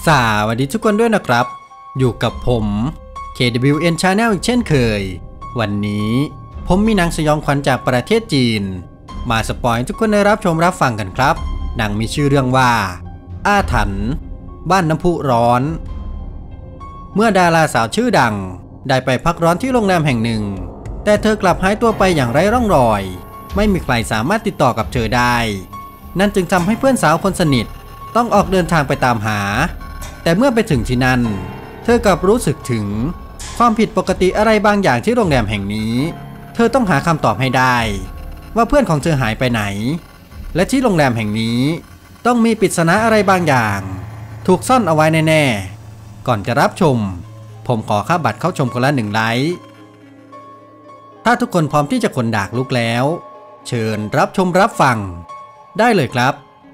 สวัสดีทุกคนด้วยนะครับอยู่กับผม KWN Channel อีกเช่นเคยวันนี้ผมมีหนังสยองขวัญจากประเทศจีนมาสปอยทุกคนได้รับชมรับฟังกันครับหนังมีชื่อเรื่องว่าอาถรรพ์บ้านน้ำพุร้อนเมื่อดาราสาวชื่อดังได้ไปพักร้อนที่โรงแรมแห่งหนึ่งแต่เธอกลับหายตัวไปอย่างไร้ร่องรอยไม่มีใครสามารถติดต่อกับเธอได้นั่นจึงทำให้เพื่อนสาวคนสนิทต้องออกเดินทางไปตามหาแต่เมื่อไปถึงที่นั่นเธอกลับรู้สึกถึงความผิดปกติอะไรบางอย่างที่โรงแรมแห่งนี้เธอต้องหาคำตอบให้ได้ว่าเพื่อนของเธอหายไปไหนและที่โรงแรมแห่งนี้ต้องมีปริศนาอะไรบางอย่างถูกซ่อนเอาไว้แน่ๆก่อนจะรับชมผมขอค่าบัตรเข้าชมคนละ1 ไลค์ถ้าทุกคนพร้อมที่จะขนดากลุกแล้วเชิญรับชมรับฟังได้เลยครับ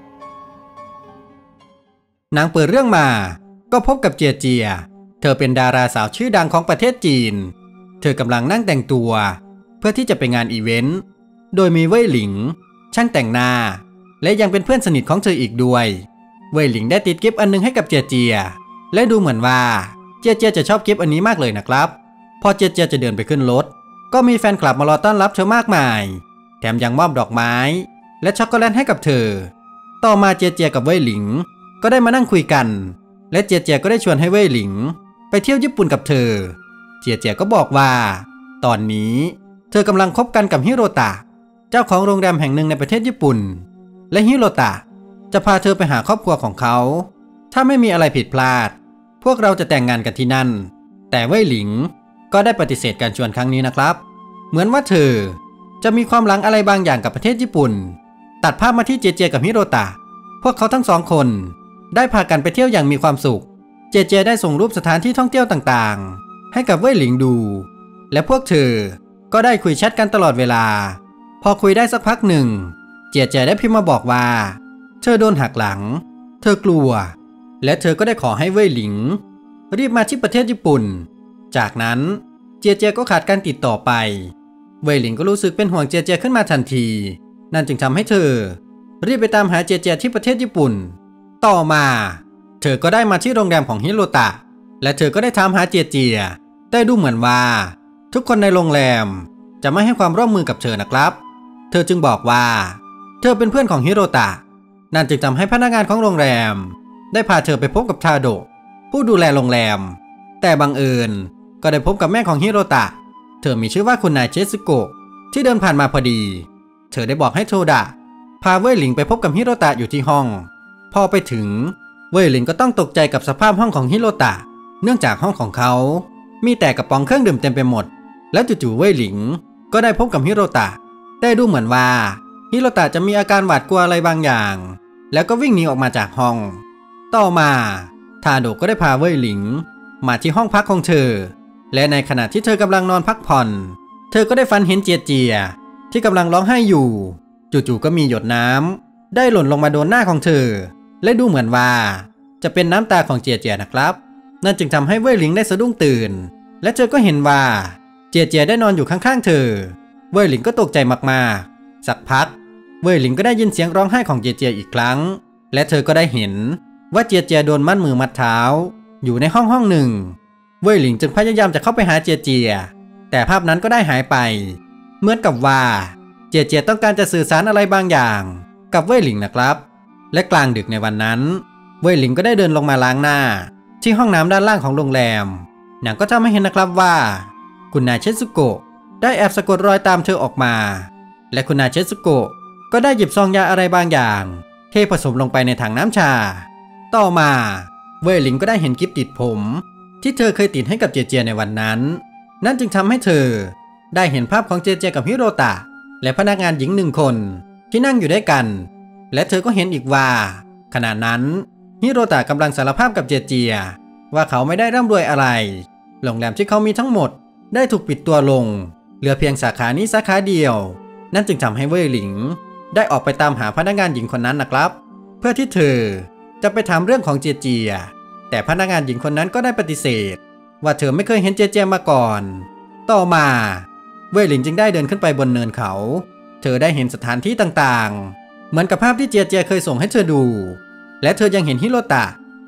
หนังเปิดเรื่องมาก็พบกับเจียเจียเธอเป็นดาราสาวชื่อดังของประเทศจีนเธอกำลังนั่งแต่งตัวเพื่อที่จะไปงานอีเวนต์โดยมีเว่ยหลิงช่างแต่งหน้าและยังเป็นเพื่อนสนิทของเธออีกด้วยเว่ยหลิงได้ติดกิฟต์อันนึงให้กับเจียเจียและดูเหมือนว่าเจียเจียจะชอบกิฟต์อันนี้มากเลยนะครับพอเจียเจียจะเดินไปขึ้นรถก็มีแฟนคลับมารอต้อนรับเธอมากมายแถมยังมอบดอกไม้และช็อกโกแลตให้กับเธอต่อมาเจียเจียกับเว่ยหลิงก็ได้มานั่งคุยกันและเจียเจียก็ได้ชวนให้เว่ยหลิงไปเที่ยวญี่ปุ่นกับเธอเจียเจียก็บอกว่าตอนนี้เธอกำลังคบกันกับฮิโรตะเจ้าของโรงแรมแห่งหนึ่งในประเทศญี่ปุ่นและฮิโรตะจะพาเธอไปหาครอบครัวของเขาถ้าไม่มีอะไรผิดพลาดพวกเราจะแต่งงานกันที่นั่นแต่เว่ยหลิงก็ได้ปฏิเสธการชวนครั้งนี้นะครับเหมือนว่าเธอจะมีความหลังอะไรบางอย่างกับประเทศญี่ปุ่นตัดภาพมาที่เจียเจียกับฮิโรตะพวกเขาทั้ง2 คนได้พากันไปเที่ยวอย่างมีความสุขเจเจได้ส่งรูปสถานที่ท่องเที่ยวต่างๆให้กับเว่ยหลิงดูและพวกเธอก็ได้คุยแชทกันตลอดเวลาพอคุยได้สักพักหนึ่งเจเจได้พิมพ์มาบอกว่าเธอโดนหักหลังเธอกลัวและเธอก็ได้ขอให้เว่ยหลิงรีบมาที่ประเทศญี่ปุ่นจากนั้นเจเจก็ขาดการติดต่อไปเว่ยหลิงก็รู้สึกเป็นห่วงเจเจขึ้นมาทันทีนั่นจึงทำให้เธอรีบไปตามหาเจเจที่ประเทศญี่ปุ่นต่อมาเธอก็ได้มาที่โรงแรมของฮิโรตะและเธอก็ได้ถามหาเจียเจียแต่ดูเหมือนว่าทุกคนในโรงแรมจะไม่ให้ความร่วมมือกับเธอนะครับเธอจึงบอกว่าเธอเป็นเพื่อนของฮิโรตะนั่นจึงทำให้พนักงานของโรงแรมได้พาเธอไปพบกับทาโดะผู้ดูแลโรงแรมแต่บังเอิญก็ได้พบกับแม่ของฮิโรตะเธอมีชื่อว่าคุณนายเชซึโกะที่เดินผ่านมาพอดีเธอได้บอกให้โทดะพาเว่ยหลิงไปพบกับฮิโรตะอยู่ที่ห้องพอไปถึงเว่ยหลิงก็ต้องตกใจกับสภาพห้องของฮิโรตะเนื่องจากห้องของเขามีแต่กระป๋องเครื่องดื่มเต็มไปหมดและจู่ๆเว่ยหลิงก็ได้พบกับฮิโรตะแต่ดูเหมือนว่าฮิโรตะจะมีอาการหวาดกลัวอะไรบางอย่างแล้วก็วิ่งหนีออกมาจากห้องต่อมาทาโดะก็ได้พาเว่ยหลิงมาที่ห้องพักของเธอและในขณะที่เธอกำลังนอนพักผ่อนเธอก็ได้ฝันเห็นเจียเจียที่กำลังร้องไห้อยู่จู่ๆก็มีหยดน้ำได้หล่นลงมาโดนหน้าของเธอและดูเหมือนว่าจะเป็นน้ำตาของเจียเจียนะครับนั่นจึงทำให้เว่ยหลิงได้สะดุ้งตื่นและเธอก็เห็นว่าเจียเจียได้นอนอยู่ข้างๆเธอเว่ยหลิงก็ตกใจมากๆสักพักเว่ยหลิงก็ได้ยินเสียงร้องไห้ของเจียเจียอีกครั้งและเธอก็ได้เห็นว่าเจียเจียโดนมัดมือมัดเท้าอยู่ในห้องหนึ่งเว่ยหลิงจึงพยายามจะเข้าไปหาเจียเจียแต่ภาพนั้นก็ได้หายไปเหมือนกับว่าเจียเจียต้องการจะสื่อสารอะไรบางอย่างกับเว่ยหลิงนะครับและกลางดึกในวันนั้นเว่ยหลิงก็ได้เดินลงมาล้างหน้าที่ห้องน้ำด้านล่างของโรงแรมหนังก็ทำให้เห็นนะครับว่าคุณนายเชซึโกะได้แอบสะกดรอยตามเธอออกมาและคุณนายเชซึโกะก็ได้หยิบซองยาอะไรบางอย่างเทผสมลงไปในถังน้ำชาต่อมาเว่ยหลิงก็ได้เห็นกิ๊บติดผมที่เธอเคยติดให้กับเจเจียในวันนั้นนั่นจึงทำให้เธอได้เห็นภาพของเจเจียกับฮิโรตะและพนักงานหญิง1 คนที่นั่งอยู่ด้วยกันและเธอก็เห็นอีกว่าขณะนั้นฮิโรตะกำลังสารภาพกับเจเจียว่าเขาไม่ได้ร่ำรวยอะไรโรงแรมที่เขามีทั้งหมดได้ถูกปิดตัวลงเหลือเพียงสาขานี้สาขาเดียวนั่นจึงทำให้เว่ยหลิงได้ออกไปตามหาพนักงานหญิงคนนั้นนะครับเพื่อที่เธอจะไปถามเรื่องของเจเจียแต่พนักงานหญิงคนนั้นก็ได้ปฏิเสธว่าเธอไม่เคยเห็นเจเจียมาก่อนต่อมาเว่ยหลิงจึงได้เดินขึ้นไปบนเนินเขาเธอได้เห็นสถานที่ต่างๆเหมือนกับภาพที่เจียเจียเคยส่งให้เธอดูและเธอยังเห็นฮิโรตะ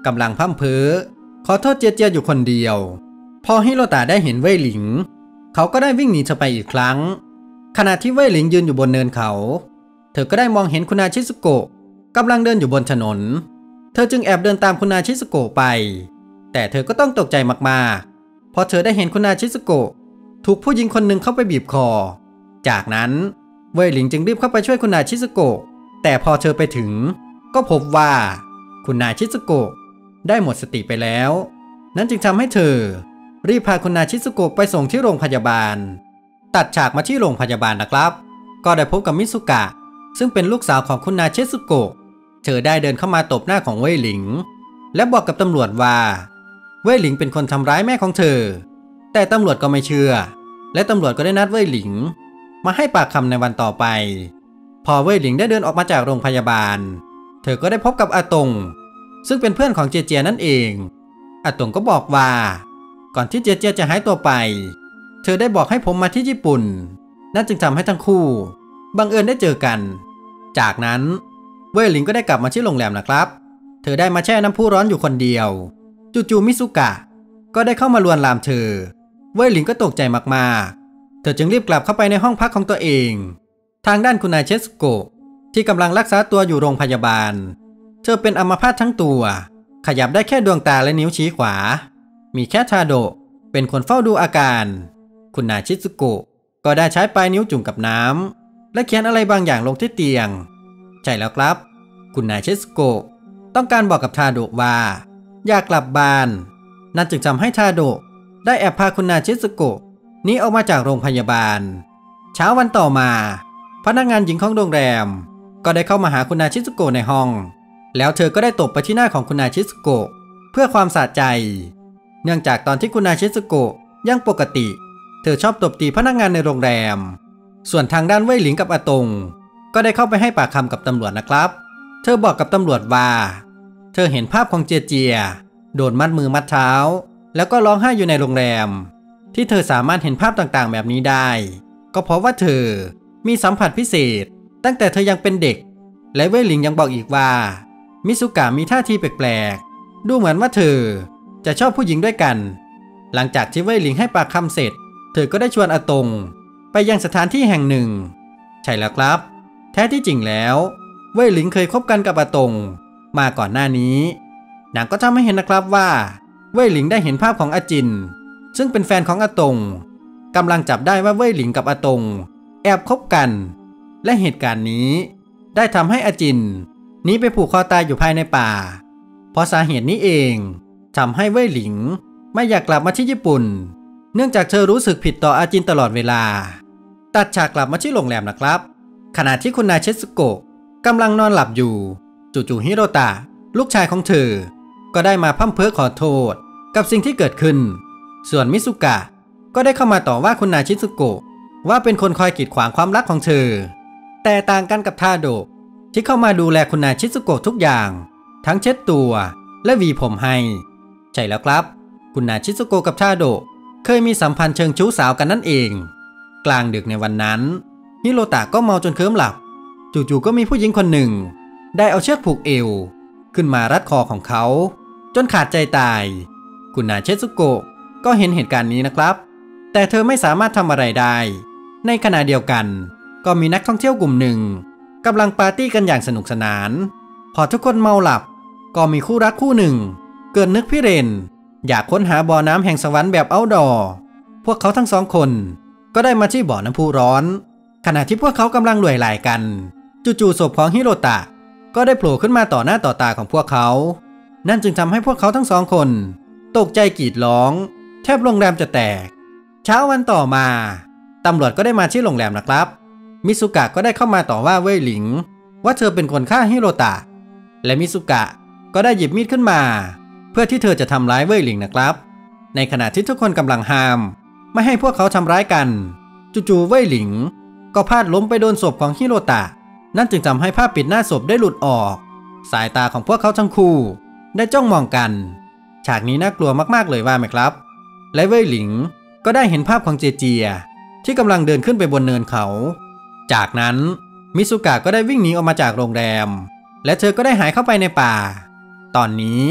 กำลังพร่ำเพ้อขอโทษเจียเจียอยู่คนเดียวพอฮิโรตะได้เห็นเว่ยหลิงเขาก็ได้วิ่งหนีเธอไปอีกครั้งขณะที่เว่ยหลิงยืนอยู่บนเนินเขาเธอก็ได้มองเห็นคุณอาชิซุโกะกำลังเดินอยู่บนถนนเธอจึงแอบเดินตามคุณอาชิซุโกะไปแต่เธอก็ต้องตกใจมากๆเพราะเธอได้เห็นคุณอาชิซุโกะถูกผู้หญิงคนหนึ่งเข้าไปบีบคอจากนั้นเว่ยหลิงจึงรีบเข้าไปช่วยคุณอาชิซุโกะแต่พอเธอไปถึงก็พบว่าคุณอาชิซุโกะได้หมดสติไปแล้วนั้นจึงทำให้เธอรีบพาคุณอาชิซุโกะไปส่งที่โรงพยาบาลตัดฉากมาที่โรงพยาบาลนะครับก็ได้พบกับมิสุกะซึ่งเป็นลูกสาวของคุณอาชิซุโกะเธอได้เดินเข้ามาตบหน้าของเว่ยหลิงและบอกกับตำรวจว่าเว่ยหลิงเป็นคนทำร้ายแม่ของเธอแต่ตำรวจก็ไม่เชื่อและตำรวจก็ได้นัดเว่ยหลิงมาให้ปากคำในวันต่อไปพอเว่ยหลิงได้เดินออกมาจากโรงพยาบาลเธอก็ได้พบกับอาตงซึ่งเป็นเพื่อนของเจียเจียนั่นเองอาตงก็บอกว่าก่อนที่เจียเจียจะหายตัวไปเธอได้บอกให้ผมมาที่ญี่ปุ่นนั่นจึงทำให้ทั้งคู่บังเอิญได้เจอกันจากนั้นเว่ยหลิงก็ได้กลับมาที่โรงแรมนะครับเธอได้มาแช่น้ำพุร้อนอยู่คนเดียวจู่ๆมิสุกะก็ได้เข้ามาลวนลามเธอเว่ยหลิงก็ตกใจมากๆเธอจึงรีบกลับเข้าไปในห้องพักของตัวเองทางด้านคุณนายเชสโกะที่กำลังรักษาตัวอยู่โรงพยาบาลเธอเป็นอัมพาตทั้งตัวขยับได้แค่ดวงตาและนิ้วชี้ขวามีแค่ทาโดะเป็นคนเฝ้าดูอาการคุณนายชิซุโกะก็ได้ใช้ปลายนิ้วจุ่มกับน้ำและเขียนอะไรบางอย่างลงที่เตียงใช่แล้วครับคุณนายชิซุโกะต้องการบอกกับทาโดะว่าอยากกลับบ้านนั่นจึงทำให้ทาโดะได้แอบพาคุณนายชิซุโกะหนีออกมาจากโรงพยาบาลเช้าวันต่อมาพนักงานหญิงของโรงแรมก็ได้เข้ามาหาคุณนายชิซุโกะในห้องแล้วเธอก็ได้ตบไปที่หน้าของคุณนายชิซุโกะเพื่อความสะใจเนื่องจากตอนที่คุณนายชิซุโกะยังปกติเธอชอบตบตีพนักงานในโรงแรมส่วนทางด้านเว่ยหลิงกับอาตงก็ได้เข้าไปให้ปากคำกับตำรวจนะครับเธอบอกกับตำรวจว่าเธอเห็นภาพของเจียเจียโดนมัดมือมัดเท้าแล้วก็ร้องไห้อยู่ในโรงแรมที่เธอสามารถเห็นภาพต่างๆแบบนี้ได้ก็เพราะว่าเธอมีสัมผัสพิเศษตั้งแต่เธอยังเป็นเด็กและเว่ยหลิงยังบอกอีกว่ามิสุกะมีท่าทีแปลกๆดูเหมือนว่าเธอจะชอบผู้หญิงด้วยกันหลังจากที่เว่ยหลิงให้ปากคำเสร็จเธอก็ได้ชวนอาตงไปยังสถานที่แห่งหนึ่งใช่แล้วครับแท้ที่จริงแล้วเว่ยหลิงเคยคบกันกับอาตงมาก่อนหน้านี้นางก็ทำให้เห็นนะครับว่าเว่ยหลิงได้เห็นภาพของอาจินซึ่งเป็นแฟนของอาตงกำลังจับได้ว่าเว่ยหลิงกับอาตงแอบคบกันและเหตุการณ์นี้ได้ทำให้อาจินหนีไปผูกคอตายอยู่ภายในป่าเพราะสาเหตุนี้เองทำให้เว่ยหลิงไม่อยากกลับมาที่ญี่ปุ่นเนื่องจากเธอรู้สึกผิดต่ออาจินตลอดเวลาตัดฉากกลับมาที่โรงแรมนะครับขณะที่คุณนายเชสึโกะกำลังนอนหลับอยู่จู่ๆฮิโรตะลูกชายของเธอก็ได้มาพร่ำเพ้อขอโทษกับสิ่งที่เกิดขึ้นส่วนมิสุกะก็ได้เข้ามาต่อว่าคุณนายชิซุโกะว่าเป็นคนคอยกีดขวางความรักของเธอแต่ต่างกันกับทาโดะที่เข้ามาดูแลคุณนายชิซุโกะทุกอย่างทั้งเช็ดตัวและหวีผมให้ใช่แล้วครับคุณนายชิซุโกะกับทาโดะเคยมีสัมพันธ์เชิงชู้สาวกันนั่นเองกลางดึกในวันนั้นฮิโรตะก็เมาจนเคลิ้มหลับจู่ๆก็มีผู้หญิงคนหนึ่งได้เอาเชือกผูกเอวขึ้นมารัดคอของเขาจนขาดใจตายคุณนายเชซุโกะก็เห็นเหตุการณ์นี้นะครับแต่เธอไม่สามารถทำอะไรได้ในขณะเดียวกันก็มีนักท่องเที่ยวกลุ่มหนึ่งกำลังปาร์ตี้กันอย่างสนุกสนานพอทุกคนเมาหลับก็มีคู่รักคู่หนึ่งเกิดนึกพิเรนอยากค้นหาบ่อน้ำแห่งสวรรค์แบบเอาท์ดอร์พวกเขาทั้งสองคนก็ได้มาที่บ่อน้ำพุร้อนขณะที่พวกเขากำลังหล่วยหลายกันจู่ๆศพของฮิโรตะก็ได้โผล่ขึ้นมาต่อหน้าต่อตาของพวกเขานั่นจึงทำให้พวกเขาทั้งสองคนตกใจกรีดร้องแทบโรงแรมจะแตกเช้าวันต่อมาตำรวจก็ได้มาที่โรงแรมนะครับมิสุกะก็ได้เข้ามาต่อว่าเว่ยหลิงว่าเธอเป็นคนฆ่าฮิโรตะและมิสุกะก็ได้หยิบมีดขึ้นมาเพื่อที่เธอจะทำร้ายเว่ยหลิงนะครับในขณะที่ทุกคนกำลังห้ามไม่ให้พวกเขาทำร้ายกันจู่ๆเว่ยหลิงก็พลาดล้มไปโดนศพของฮิโรตะนั่นจึงทำให้ผ้าปิดหน้าศพได้หลุดออกสายตาของพวกเขาทั้งคู่ได้จ้องมองกันฉากนี้น่ากลัวมากๆเลยว่าไหมครับและเว่ยหลิงก็ได้เห็นภาพของเจเจียที่กำลังเดินขึ้นไปบนเนินเขาจากนั้นมิสุกะก็ได้วิ่งหนีออกมาจากโรงแรมและเธอก็ได้หายเข้าไปในป่าตอนนี้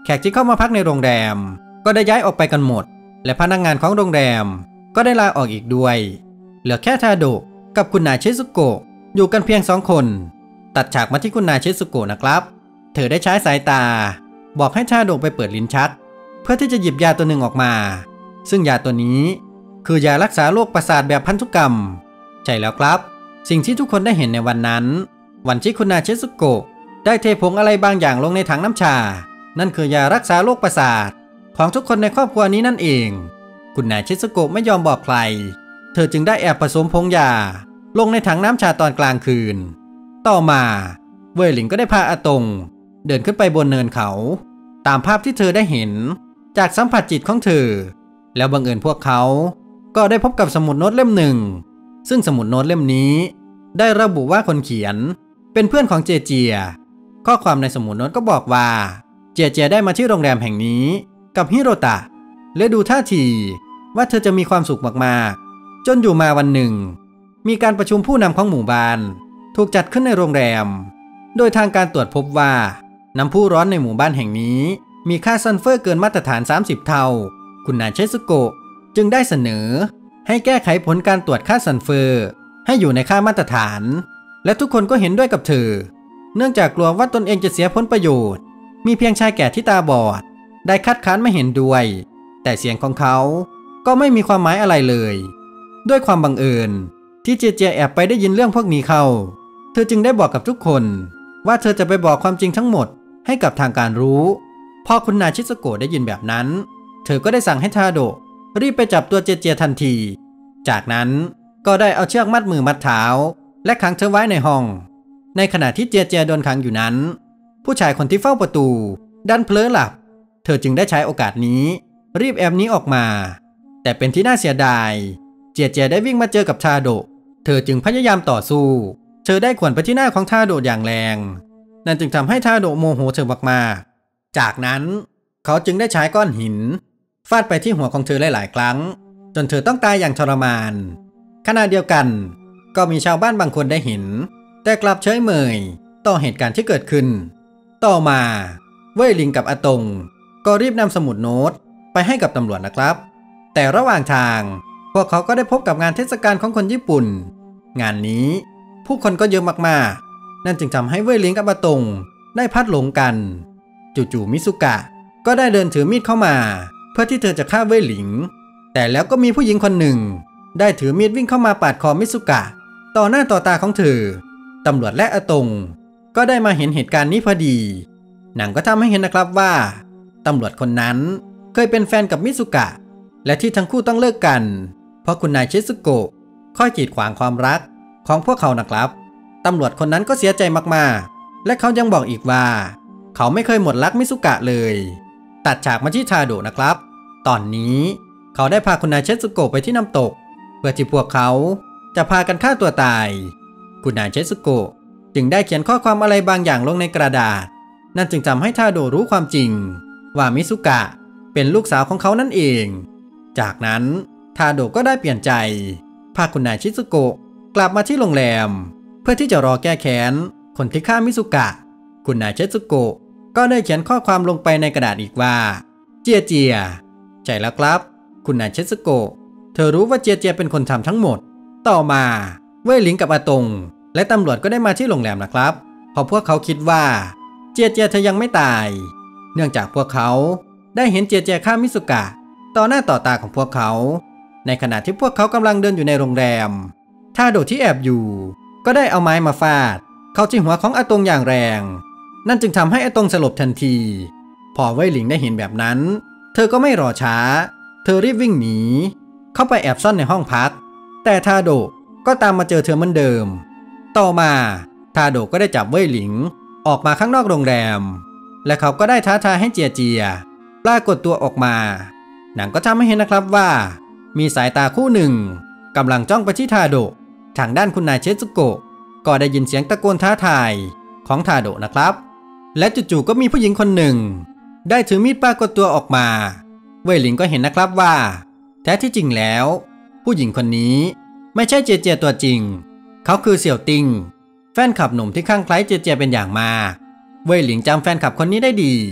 แขกที่เข้ามาพักในโรงแรมก็ได้ย้ายออกไปกันหมดและพนักงานของโรงแรมก็ได้ลาออกอีกด้วยเหลือแค่ทาโดะกับคุณนายชิซุโกะอยู่กันเพียง2 คนตัดฉากมาที่คุณนายชิซุโกะนะครับเธอได้ใช้สายตาบอกให้ทาโดะไปเปิดลิ้นชักเพื่อที่จะหยิบยาตัวหนึ่งออกมาซึ่งยาตัวนี้คือยารักษาโรคประสาทแบบพันธุกรรมใช่แล้วครับสิ่งที่ทุกคนได้เห็นในวันนั้นวันที่คุณนายชิซุโกะได้เทผงอะไรบางอย่างลงในถังน้ำชานั่นคือยารักษาโรคประสาทของทุกคนในครอบครัวนี้นั่นเองคุณนายชิซุโกะไม่ยอมบอกใครเธอจึงได้แอบผสมผงยาลงในถังน้ำชาตอนกลางคืนต่อมาเว่ยหลิงก็ได้พาอาตงเดินขึ้นไปบนเนินเขาตามภาพที่เธอได้เห็นจากสัมผัสจิตของเธอแล้วบังเอิญพวกเขาก็ได้พบกับสมุดโน้ตเล่มหนึ่งซึ่งสมุดโน้ตเล่มนี้ได้ระบุว่าคนเขียนเป็นเพื่อนของเจเจียข้อความในสมุดโน้ตก็บอกว่าเจเจียได้มาที่โรงแรมแห่งนี้กับฮิโรตะและดูท่าทีว่าเธอจะมีความสุขมากๆจนอยู่มาวันหนึ่งมีการประชุมผู้นำของหมู่บ้านถูกจัดขึ้นในโรงแรมโดยทางการตรวจพบว่าน้ำพุร้อนในหมู่บ้านแห่งนี้มีค่าซัลเฟอร์เกินมาตรฐาน30 เท่าคุณนายชิซุโกะจึงได้เสนอให้แก้ไขผลการตรวจค่าซัลเฟอร์ให้อยู่ในค่ามาตรฐานและทุกคนก็เห็นด้วยกับเธอเนื่องจากกลัวว่าตนเองจะเสียผลประโยชน์มีเพียงชายแก่ที่ตาบอดได้คัดค้านไม่เห็นด้วยแต่เสียงของเขาก็ไม่มีความหมายอะไรเลยด้วยความบังเอิญที่เจเจแอบไปได้ยินเรื่องพวกนี้เข้าเธอจึงได้บอกกับทุกคนว่าเธอจะไปบอกความจริงทั้งหมดให้กับทางการรู้พอคุณนายชิซุโกะได้ยินแบบนั้นเธอก็ได้สั่งให้ทาโดะรีบไปจับตัวเจเจทันทีจากนั้นก็ได้เอาเชือกมัดมือมัดเท้าและขังเธอไว้ในห้องในขณะที่เจเจโดนขังอยู่นั้นผู้ชายคนที่เฝ้าประตูดันเผลอหลับเธอจึงได้ใช้โอกาสนี้รีบแอบหนีออกมาแต่เป็นที่น่าเสียดายเจเจได้วิ่งมาเจอกับทาโดะเธอจึงพยายามต่อสู้เธอได้ข่วนไปที่หน้าของทาโดะอย่างแรงนั่นจึงทำให้ทาโดะโมโหเธอมากๆจากนั้นเขาจึงได้ใช้ก้อนหินฟาดไปที่หัวของเธอหลายๆครั้งจนเธอต้องตายอย่างทรมานขณะเดียวกันก็มีชาวบ้านบางคนได้เห็นแต่กลับเฉยเมยต่อเหตุการณ์ที่เกิดขึ้นต่อมาเว่ยหลิงกับอาตงก็รีบนำสมุดโน้ตไปให้กับตำรวจนะครับแต่ระหว่างทางพวกเขาก็ได้พบกับงานเทศกาลของคนญี่ปุ่นงานนี้ผู้คนก็เยอะมากๆนั่นจึงทำให้เว่ยหลิงกับอาตงได้พัดหลงกันจู่ๆมิซุกะก็ได้เดินถือมีดเข้ามาเพื่อที่เธอจะฆ่าเว่ยหลิงแต่แล้วก็มีผู้หญิงคนหนึ่งได้ถือมีดวิ่งเข้ามาปาดคอมิซุกะต่อหน้าต่อตาของเธอตำรวจและอาตงก็ได้มาเห็นเหตุการณ์นี้พอดีหนังก็ทำให้เห็นนะครับว่าตำรวจคนนั้นเคยเป็นแฟนกับมิซุกะและที่ทั้งคู่ต้องเลิกกันเพราะคุณนายชิซุโกะคอยกีดขวางความรักของพวกเขานะครับตำรวจคนนั้นก็เสียใจมากๆและเขายังบอกอีกว่าเขาไม่เคยหมดรักมิซุกะเลยตัดฉากมาที่ทาโดะนะครับตอนนี้เขาได้พาคุณนายชิซุโกะไปที่น้ำตกเพื่อที่พวกเขาจะพากันฆ่าตัวตายคุณนายชิซุโกะจึงได้เขียนข้อความอะไรบางอย่างลงในกระดาษนั่นจึงทำให้ทาโดะรู้ความจริงว่ามิซุกะเป็นลูกสาวของเขานั่นเองจากนั้นทาโดะก็ได้เปลี่ยนใจพาคุณนายชิซุโกะกลับมาที่โรงแรมเพื่อที่จะรอแก้แค้นคนที่ฆ่ามิซุกะคุณนายชิซุโกะก็ได้เขียนข้อความลงไปในกระดาษอีกว่าเจียเจียใช่แล้วครับคุณนายชิซุโกะเธอรู้ว่าเจียเจียเป็นคนทำทั้งหมดต่อมาเว่ยหลิงกับอาตงและตำรวจก็ได้มาที่โรงแรมนะครับเพราะพวกเขาคิดว่าเจียเจียเธอยังไม่ตายเนื่องจากพวกเขาได้เห็นเจียเจียฆ่ามิซุกะต่อหน้าต่อตาของพวกเขาในขณะที่พวกเขากำลังเดินอยู่ในโรงแรมทาโดะที่แอบอยู่ก็ได้เอาไม้มาฟาดเข้าที่หัวของอาตงอย่างแรงนั่นจึงทำให้อาตงสลบทันทีพอเว่ยหลิงได้เห็นแบบนั้นเธอก็ไม่รอช้าเธอรีบวิ่งหนีเข้าไปแอบซ่อนในห้องพักแต่ทาโดะก็ตามมาเจอเธอเหมือนเดิมต่อมาทาโดะก็ได้จับเว่ยหลิงออกมาข้างนอกโรงแรมและเขาก็ได้ท้าทายให้เจียเจียปรากฏตัวออกมาหนังก็ทำให้เห็นนะครับว่ามีสายตาคู่หนึ่งกำลังจ้องไปที่ทาโดะทางด้านคุณนายชิซุโกะก็ได้ยินเสียงตะโกนท้าทายของทาโดะนะครับและจู่ๆก็มีผู้หญิงคนหนึ่งได้ถือมีดปรากฏตัวออกมาเว่ยหลิงก็เห็นนะครับว่าแท้ที่จริงแล้วผู้หญิงคนนี้ไม่ใช่เจเจตัวจริงเขาคือเสี่ยวติงแฟนคลับหนุ่มที่คลั่งไคล้เจเจเป็นอย่างมากเว่ยหลิงจำแฟนคลับคนนี้ได้ดี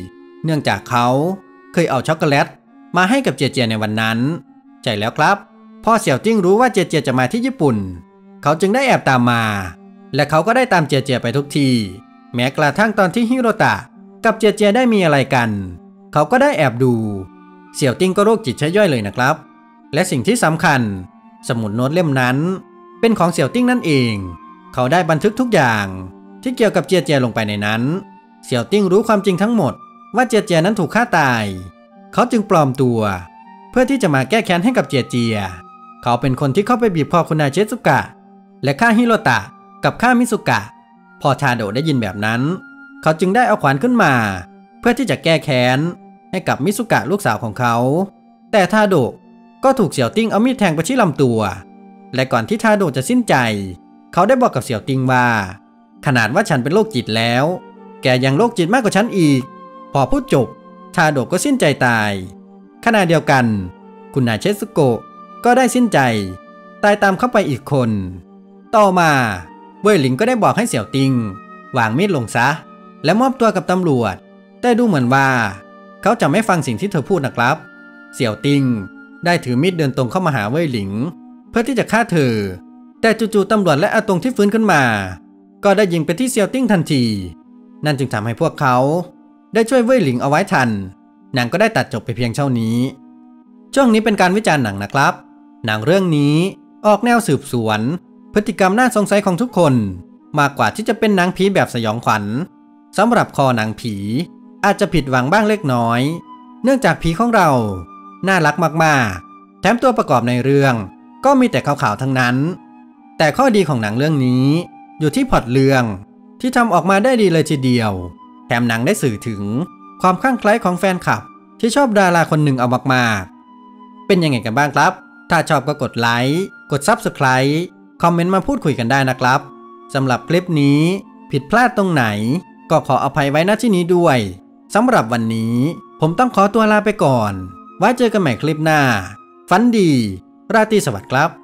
เนื่องจากเขาเคยเอาช็อกโกแลตมาให้กับเจียเจียในวันนั้นใช่แล้วครับพอเสี่ยวจิ้งรู้ว่าเจียเจียจะมาที่ญี่ปุ่นเขาจึงได้แอบตามมาและเขาก็ได้ตามเจียเจียไปทุกทีแม้กระทั่งตอนที่ฮิโรตะกับเจียเจียได้มีอะไรกันเขาก็ได้แอบดูเสี่ยวจิ้งก็โรคจิตใช่ย่อยเลยนะครับและสิ่งที่สำคัญสมุดโน้ตเล่มนั้นเป็นของเสี่ยวจิ้งนั่นเองเขาได้บันทึกทุกอย่างที่เกี่ยวกับเจียเจียลงไปในนั้นเสี่ยวจิ้งรู้ความจริงทั้งหมดว่าเจียเจียนั้นถูกฆ่าตายเขาจึงปลอมตัวเพื่อที่จะมาแก้แค้นให้กับเจียเจียเขาเป็นคนที่เข้าไปบีบคอคุณนายเชซุกะและฆ่าฮิโรตะกับฆ่ามิสุกะพอทาโดะได้ยินแบบนั้นเขาจึงได้เอาขวานขึ้นมาเพื่อที่จะแก้แค้นให้กับมิสุกะลูกสาวของเขาแต่ทาโดะก็ถูกเสี่ยวติ้งเอามีดแทงไปที่ลำตัวและก่อนที่ทาโดะจะสิ้นใจเขาได้บอกกับเสี่ยวติ้งว่าขนาดว่าฉันเป็นโรคจิตแล้วแกยังโรคจิตมากกว่าฉันอีกพอพูดจบทาโดะก็สิ้นใจตายขณะเดียวกันคุณนายเชซุโกะก็ได้สิ้นใจตายตามเข้าไปอีกคนต่อมาเว่ยหลิงก็ได้บอกให้เสี่ยวติงวางมีดลงซะและมอบตัวกับตำรวจแต่ดูเหมือนว่าเขาจะไม่ฟังสิ่งที่เธอพูดนะครับเสี่ยวติงได้ถือมีดเดินตรงเข้ามาหาเว่ยหลิงเพื่อที่จะฆ่าเธอแต่จู่ๆตำรวจและอาตงที่ฟื้นขึ้นมาก็ได้ยิงไปที่เสี่ยวติงทันทีนั่นจึงทำให้พวกเขาได้ช่วยเว่ยหลิงเอาไว้ทันหนังก็ได้ตัดจบไปเพียงเท่านี้ช่วงนี้เป็นการวิจารณ์หนังนะครับหนังเรื่องนี้ออกแนวสืบสวนพฤติกรรมน่าสงสัยของทุกคนมากกว่าที่จะเป็นหนังผีแบบสยองขวัญสำหรับคอหนังผีอาจจะผิดหวังบ้างเล็กน้อยเนื่องจากผีของเราน่ารักมากๆแถมตัวประกอบในเรื่องก็มีแต่ขาวๆทั้งนั้นแต่ข้อดีของหนังเรื่องนี้อยู่ที่พล็อตเรื่องที่ทำออกมาได้ดีเลยทีเดียวแถมหนังได้สื่อถึงความคลั่งไคล้ของแฟนคลับที่ชอบดาราคนหนึ่งเอามากๆเป็นยังไงกันบ้างครับถ้าชอบก็กดไลค์กด Subscribe คอมเมนต์มาพูดคุยกันได้นะครับสำหรับคลิปนี้ผิดพลาดตรงไหนก็ขออภัยไว้ณที่นี้ด้วยสำหรับวันนี้ผมต้องขอตัวลาไปก่อนไว้เจอกันใหม่คลิปหน้าฝันดีราตรีสวัสดิ์ครับ